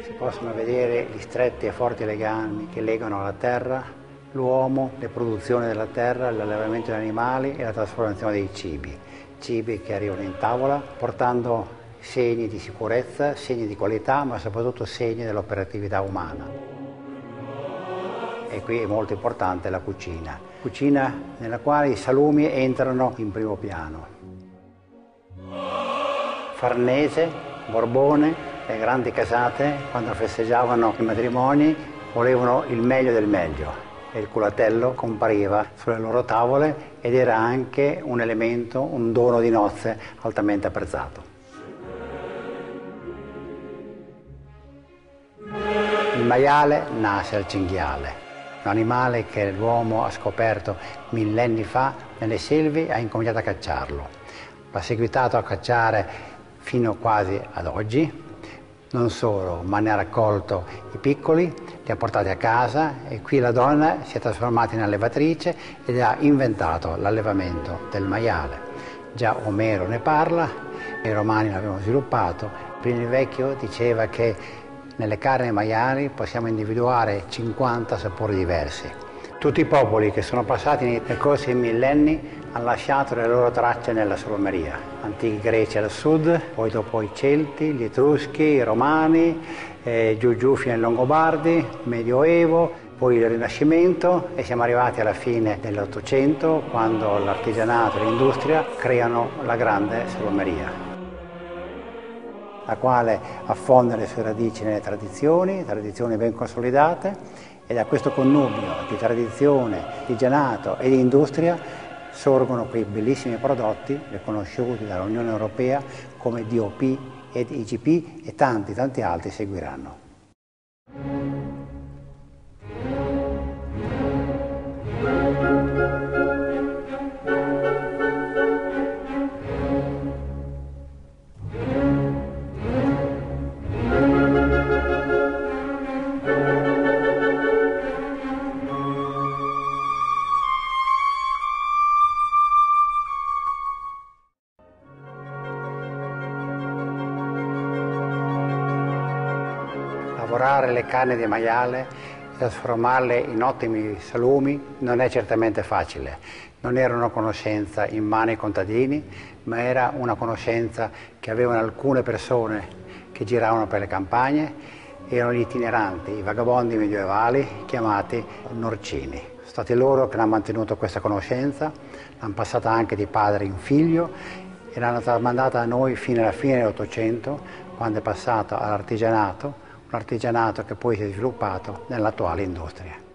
Si possono vedere gli stretti e forti legami che legano la terra, l'uomo, le produzioni della terra, l'allevamento degli animali e la trasformazione dei cibi. Cibi che arrivano in tavola portando segni di sicurezza, segni di qualità, ma soprattutto segni dell'operatività umana. E qui è molto importante la cucina nella quale i salumi entrano in primo piano. Farnese, Borbone, le grandi casate, quando festeggiavano i matrimoni, volevano il meglio del meglio e il culatello compariva sulle loro tavole ed era anche un elemento, un dono di nozze altamente apprezzato. Il maiale nasce al cinghiale, un animale che l'uomo ha scoperto millenni fa nelle selve e ha incominciato a cacciarlo. L'ha seguitato a cacciare fino quasi ad oggi, non solo, ma ne ha raccolto i piccoli, li ha portati a casa e qui la donna si è trasformata in allevatrice ed ha inventato l'allevamento del maiale. Già Omero ne parla, i romani l'avevano sviluppato, Plinio il Vecchio diceva che nelle carni maiali possiamo individuare 50 sapori diversi. Tutti i popoli che sono passati nel corso dei millenni hanno lasciato le loro tracce nella salumeria. Antichi greci al sud, poi dopo i Celti, gli Etruschi, i Romani, giù fino ai Longobardi, Medioevo, poi il Rinascimento e siamo arrivati alla fine dell'Ottocento quando l'artigianato e l'industria creano la grande salumeria, la quale affonda le sue radici nelle tradizioni ben consolidate, e da questo connubio di tradizione, artigianato e di industria sorgono quei bellissimi prodotti riconosciuti dall'Unione Europea come DOP ed IGP e tanti altri seguiranno. Lavorare le carni di maiale e trasformarle in ottimi salumi non è certamente facile. Non era una conoscenza in mano ai contadini, ma era una conoscenza che avevano alcune persone che giravano per le campagne, erano gli itineranti, i vagabondi medievali chiamati norcini. Sono stati loro che hanno mantenuto questa conoscenza, l'hanno passata anche di padre in figlio e l'hanno tramandata a noi fino alla fine dell'Ottocento, quando è passato all'artigianato, un artigianato che poi si è sviluppato nell'attuale industria.